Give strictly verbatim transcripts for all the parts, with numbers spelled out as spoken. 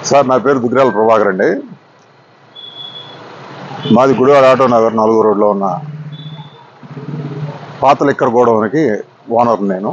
Sir నా పేరు దుగ్గిరాల ప్రభాకర్ అండి. మాది గుడివాడ ఆటో నగర్ నాలుగో రోడ్లో ఉన్న పాత లిక్కర్ గోడౌన్కి ఓనర్ నేను.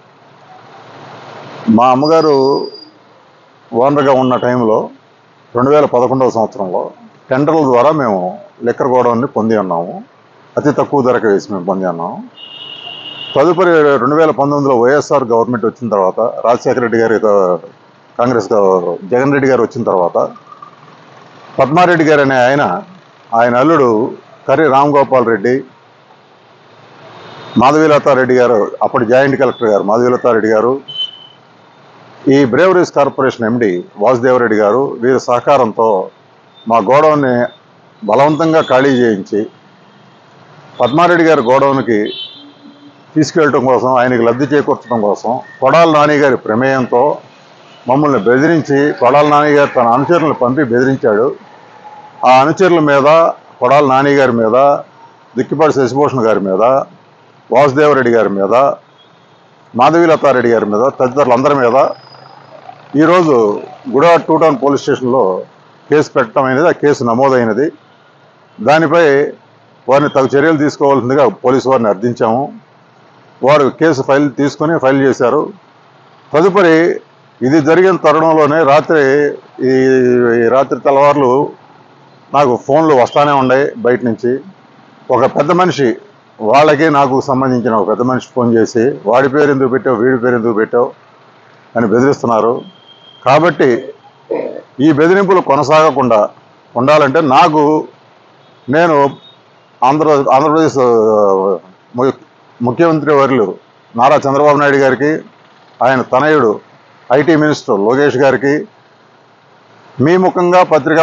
మా అమ్మగారు ఓనర్గా ఉన్న టైంలో రెండు వేల పదకొండవ సంవత్సరంలో టెండర్ల ద్వారా మేము లిక్కర్ గోడౌన్ని పొంది ఉన్నాము. అతి తక్కువ ధరకు వేసి మేము పొంది ఉన్నాము. తదుపరి రెండు వేల పంతొమ్మిదిలో వైఎస్ఆర్ గవర్నమెంట్ వచ్చిన తర్వాత, రాజశేఖర రెడ్డి గారి కాంగ్రెస్ జగన్ రెడ్డి గారు వచ్చిన తర్వాత పద్మారెడ్డి గారు అనే ఆయన ఆయన అల్లుడు కర్రి రామ్ గోపాల్ రెడ్డి, మాధవీలతారెడ్డి గారు, అప్పటి జాయింట్ కలెక్టర్ గారు మాధవీలతారెడ్డి గారు, ఈ బ్రేవరీస్ కార్పొరేషన్ ఎండి వాసుదేవరెడ్డి గారు వీరి సహకారంతో మా గోడౌన్ని బలవంతంగా ఖాళీ చేయించి పద్మారెడ్డి గారి గోడౌన్కి తీసుకెళ్ళటం కోసం, ఆయనకి లబ్ధి చేకూర్చడం కోసం కొడాల నాని గారి ప్రమేయంతో మమ్మల్ని బెదిరించి, కొడాల నాని గారు తన అనుచరులను పంపి బెదిరించాడు. ఆ అనుచరుల మీద, కొడాల నాని గారి మీద, దిక్కిపాటి శశిభూషణ్ గారి మీద, వాసుదేవరెడ్డి గారి మీద, మాధవీలతారెడ్డి గారి మీద, తదితరులందరి మీద ఈరోజు గుడివాడ టూ టౌన్ పోలీస్ స్టేషన్లో కేసు పెట్టడం అనేది, ఆ కేసు నమోదైనది. దానిపై వారిని తగు చర్యలు తీసుకోవాల్సిందిగా పోలీసు వారిని అర్థించాము. వారు కేసు ఫైల్ తీసుకొని ఫైల్ చేశారు. తదుపరి ఇది జరిగిన తరుణంలోనే రాత్రి ఈ రాత్రి తెల్లవారులు నాకు ఫోన్లు వస్తానే ఉన్నాయి బయట నుంచి. ఒక పెద్ద మనిషి, వాళ్ళకి నాకు సంబంధించిన ఒక పెద్ద మనిషి ఫోన్ చేసి వాడి పేరు ఎందుకు పెట్టావు, వీడి పేరు ఎందుకు పెట్టావు అని బెదిరిస్తున్నారు. కాబట్టి ఈ బెదిరింపులు కొనసాగకుండా ఉండాలంటే నాకు నేను ఆంధ్ర ఆంధ్రప్రదేశ్ ముఖ్యమంత్రి వర్యులు నారా చంద్రబాబు నాయుడు గారికి, ఆయన తనయుడు ఐటీ మినిస్టర్ లోకేష్ గారికి మీ ముఖంగా పత్రికా